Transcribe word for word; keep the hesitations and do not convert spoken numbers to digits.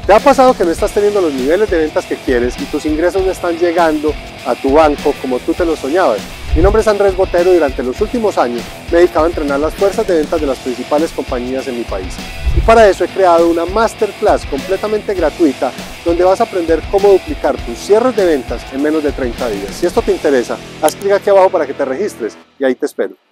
¿Te ha pasado que no estás teniendo los niveles de ventas que quieres y tus ingresos no están llegando a tu banco como tú te lo soñabas? Mi nombre es Andrés Botero y durante los últimos años me he dedicado a entrenar las fuerzas de ventas de las principales compañías en mi país. Y para eso he creado una masterclass completamente gratuita donde vas a aprender cómo duplicar tus cierres de ventas en menos de treinta días. Si esto te interesa, haz clic aquí abajo para que te registres y ahí te espero.